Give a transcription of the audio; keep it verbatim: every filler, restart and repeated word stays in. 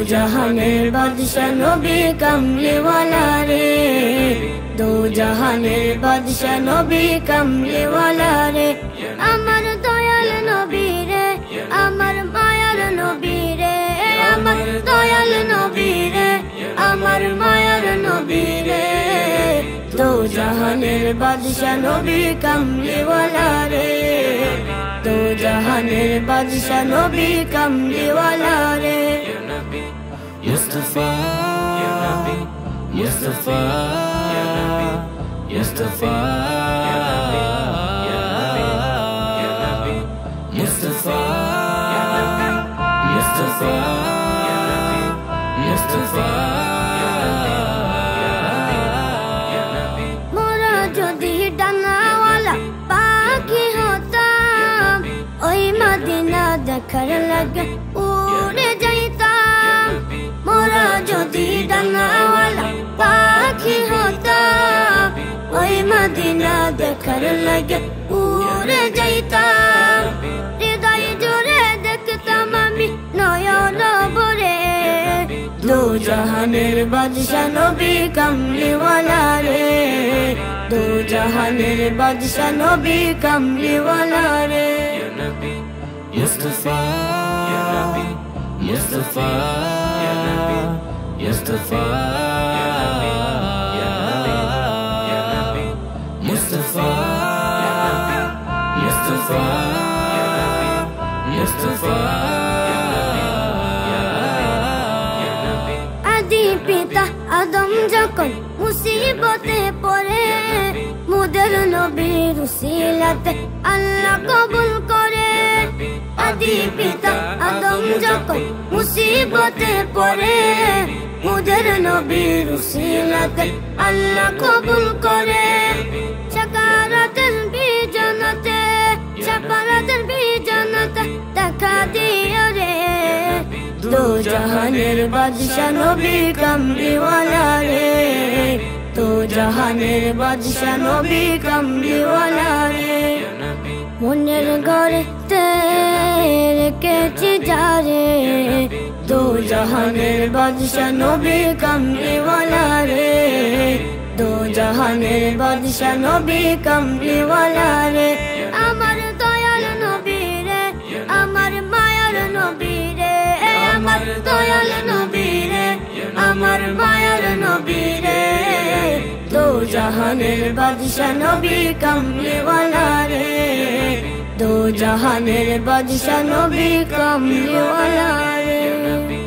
जहानेर बादशाह नबी कमली वाला रे, दो जहानेर बादशाह नबी कमली वाला रे। अमर दयाल नबी रे, अमर मायार नबी रे, अमर दयाल नबी रे, अमर मायार नबी रे। दो जहानेर बादशाह नबी कमली वाला रे, दो जहानेर बादशाह नबी कमली वाला रे। मुस्तफा मुस्तफा मुस्तफा मुस्तफा मुस्तफा मुस्तफा। मोरा जदि डानावाला पाखी होताम, ओई मदीना देखार लागे उड़े जाइताम। मोरा जदि डानावाला पाखी होताम, ओई मदीना देखार लागे उड़े जाइताम। हृदय जोरे देखताम आमी नयन भरे, दो जहानेर बादशाह नबी कमली वाला रे, दो जहानेर बादशाह नबी कमली वाला रे। मुस्तफा मुस्तफा मुस्तफा मुस्तफा मुस्तफा मुस्तफा। आदि पिता आदम যখন মুসিবতে পড়ে, মুদের নবীর উসিলাতে আল্লাহ কবুল করে। আদি পিতা আদম যখন মুসিবতে পড়ে, মুদের নবীর উসিলাতে আল্লাহ কবুল করে। সাকারাতের বিজনতে সাফারাতের বিজনতে দেখা দিও রে, दो जहानेर बादशाह नबी कमली वाला रे, दो जहानेर बादशाह नबी कमली वाला रे। मुनेर घरे तेरे केची जारे, दो जहानेर बादशाह नबी कमली वाला रे, दो जहानेर बादशाह नबी कमली वाला रे। अमर दयाल नबी रे, अमर मायार नबी रे, अमर दयाल नबी रे, अमर मायार नबी रे। दो जहानेर बादशाह नबी कमली वाला रे, दो जहानेर बादशाह नबी कमली वाला रे।